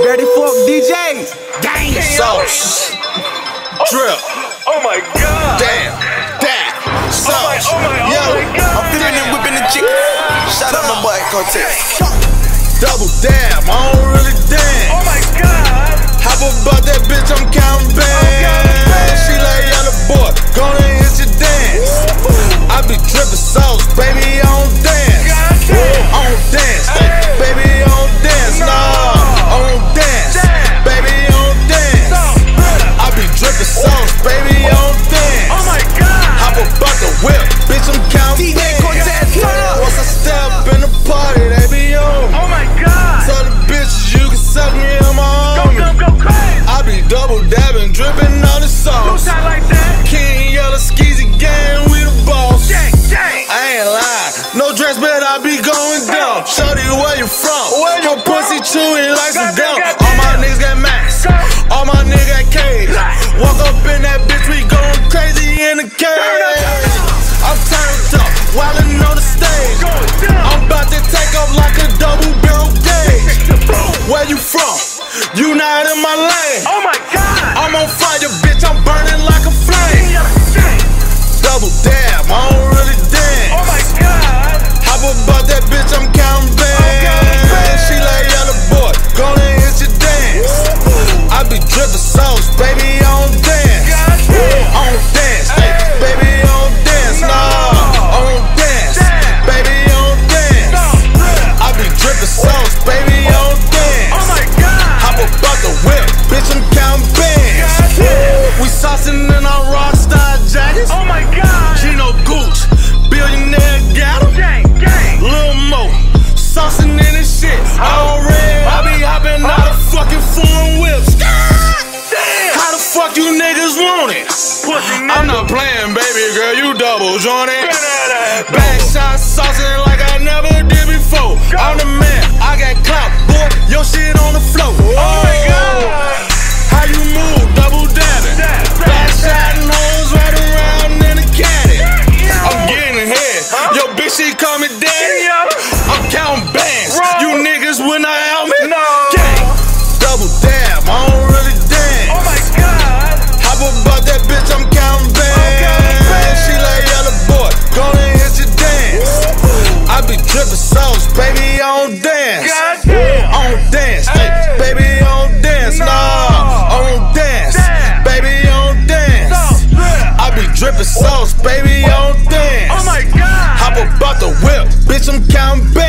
Dirty Fork DJ. Dang, sauce. Drip. Oh my god. Damn. That. Sauce. Oh my god. I'm feeling it, whipping the chicken. Shout out my boy Cortez. Double damn, I don't really dance. Oh my god. Hop about that bitch, I'm counting bands. She like, yeah, the boy, gonna hit your dance. I be dripping sauce, baby, I don't dance. I don't dance, baby, I don't dance. Nah, I don't dance, baby, I don't dance. I be dripping sauce, baby, I don't dance. Oh my god. Hop about the whip, bitch, I'm counting bands. Once I step in the party, they be on. Oh my god. Tell the bitches you can suck me in my arm. Go crazy. I be double dabbing, dripping on the Go sauce. shot like that. King Yellow Skeezy gang, we the boss. Gang. I ain't lying, no dress, but I be going dumb. Shorty, where you from? Your pussy chewy like some gum. All my niggas got max, all my niggas got cage. Walk up in that bitch, we going crazy in the cage. I'm turned up, wildin' on the stage. I'm about to take off like a double barrel gauge. Where you from? You not in my lane. Oh my god. I'm on fire, bitch, I'm burning like a flame. Double dab, I don't really dance. Oh my god. Hop about that bitch, I'm counting bands. She like, yeah, the boy, gonna hit your dance. I be dripping sauce, baby, I don't dance. I don't dance, baby, I don't dance. Nah, I don't dance, baby, I don't dance. I be dripping sauce, baby, I don't dance. Oh my god. Hop about the whip, bitch, I'm counting bands. We saucing in our rockstar jackets. Oh my god. Gino Gooch, billionaire got him. Gang. Lil Mo, saucing in this shit. All red, I be hopping out of fucking foreign whips. How the fuck you niggas want it? I'm not playing, baby girl, you double jointed. Back shot saucing like I never did before. I'm the man, I got clout, boy, your shit on the floor. Oh my god. How you move, double dabbing. Back shotting hoes right around in the caddy. I'm getting ahead, yo bitch she call me daddy. I'm counting bands, you niggas will not help me. No. Gang, double dab, I don't really dance. Oh my god. Hop about that bitch, I'm counting bands. She like, yeah, the boy, gonna hit your dance. I be dripping sauce, baby, I don't dance. Goddamn. I don't dance, baby, I don't dance. Nah, I don't dance, baby, I don't dance. I be dripping sauce, baby, I don't dance. Oh my god. Hop about the whip, bitch, I'm counting bands.